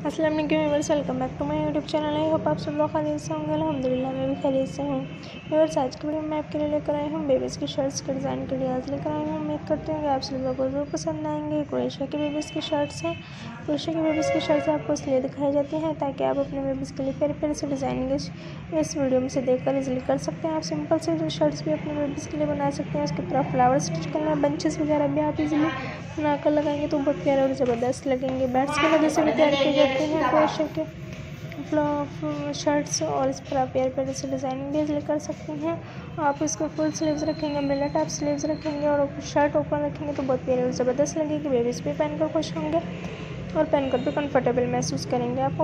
अस्सलाम वालेकुम viewers, welcome back to my YouTube channel. I hope आप सब लोग खैरियत से होंगे। अल्हम्दुलिल्लाह मैं भी खैरियत से हूँ। व्यूअर्स, आज की वीडियो में मैं आपके लिए लेकर आई हूँ बेबीज़ की शर्ट्स के डिज़ाइन के लिए आज लेकर आई हूँ। उम्मीद करती हूँ कि आप सब लोगों को ज़रूर पसंद आएंगे। क्रोएशिया की बेबीज़ की शर्ट्स हैं। क्रोएशिया की बेबीज़ की शर्ट्स आपको इसलिए दिखाई जाती हैं ताकि आप अपने बेबीज़ के लिए प्यारे प्यारे से डिज़ाइनिंग इस वीडियो में से देखकर इजीली कर सकते हैं। आप सिंपल से जो शर्ट्स भी अपने बेबीज़ के लिए बना सकते हैं। उसके ऊपर आप फ्लावर स्टिच करना, बंचेस वगैरह भी आप इजीली बनाकर लगाएंगे तो बहुत प्यारे और ज़बरदस्त लगेंगे। बैट्स की वजह से भी तैयार किए जाते हैं क्रोएशिया के शर्ट्स, और इस पर आप प्यारे प्यारे से डिज़ाइनिंग भी इजीली कर सकते हैं। आप इसको फुल स्लीव्स रखेंगे, अम्ब्रेला टाइप स्लीव्स रखेंगे और शर्ट ओपन रखेंगे तो बहुत प्यारे और ज़बरदस्त लगेगी। बेबीज़ भी पहनकर खुश होंगे और पहनकर भी कंफर्टेबल महसूस करेंगे। आपको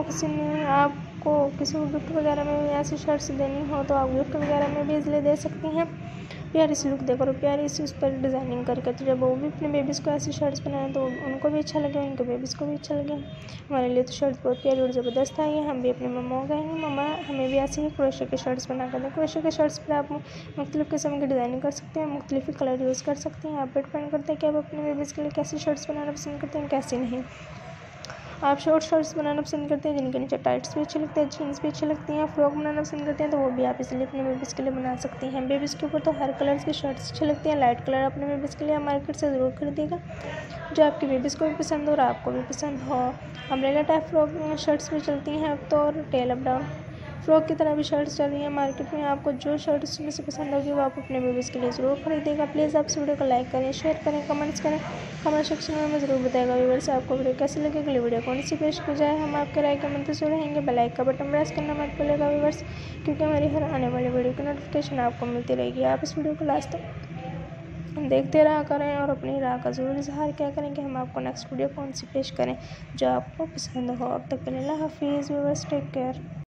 किसी को गिफ्ट वगैरह में भी ऐसी शर्ट्स देनी हो तो आप गिफ्ट वगैरह में भी इजीली दे सकती हैं। प्यारी सी लुक देकर और प्यारी सी उस पर डिज़ाइनिंग करके, तो जब वो भी अपने बेबीज़ को ऐसी शर्ट्स बनाएं तो उनको भी अच्छा लगे, उनके बेबीज़ को भी अच्छा लगे। हमारे लिए तो शर्ट्स बहुत प्यारी और ज़बरदस्त आई है। हम भी अपने मम्मा को कहेंगे मम्मा हमें भी ऐसे ही क्रोशिया के शर्ट्स बना कर दें। क्रोशिया के शर्ट्स पर आप मुख्तलिफ़ किस्म की डिज़ाइनिंग कर सकते हैं, मुख्तलिफ़ कलर यूज़ कर सकते हैं। आप पर डिपेंड करते हैं कि आप अपने बेबीज़ के लिए कैसी शर्ट्स बनाना पसंद करते हैं, कैसी नहीं। आप शॉर्ट शर्ट्स बनाना पसंद करते हैं जिनके नीचे टाइट्स भी अच्छी लगती है, जीन्स भी अच्छी लगती हैं, फ्रॉक बनाना पसंद करते हैं तो वो भी आप इसलिए अपने बेबीज़ के लिए बना सकती हैं। बेबीज़ के ऊपर तो हर कलर्स की शर्ट्स अच्छी लगती हैं। लाइट कलर अपने बेबीज़ के लिए मार्केट से ज़रूर खरीदिएगा जो आपकी बेबीज़ को भी पसंद हो और आपको भी पसंद हो। अम्ब्रेला टाइप फ्रॉक शर्ट्स भी चलती हैं अब तो, और टेल अप डाउन फ्रॉक की तरह भी शर्ट्स चल रही हैं मार्केट में। आपको जो शर्ट उसमें से पसंद होगी वो आप अपने बेबीज़ के लिए ज़रूर खरीदेगा। प्लीज़ आप इस वीडियो को लाइक करें, शेयर करें, कमेंट्स करें। कमेंट सेक्शन में हमें ज़रूर बताएगा व्यूअर्स आपको वीडियो कैसी लगी, अगली वीडियो कौन सी पेश की जाए। हम आपके राय के मंतज़र रहेंगे। बेल आइकन का बटन प्रेस करना मत भूलिएगा व्यूअर्स, क्योंकि हमारी हर आने वाली वीडियो की नोटिफिकेशन आपको मिलती रहेगी। आप इस वीडियो को लास्ट तक देखते रहा करें और अपनी राय का ज़रूर इजहार किया करें कि हम आपको नेक्स्ट वीडियो कौन सी पेश करें जो आपको पसंद हो। अब तक के लिए अल्लाह हाफिज़ व्यूअर्स, टेक केयर।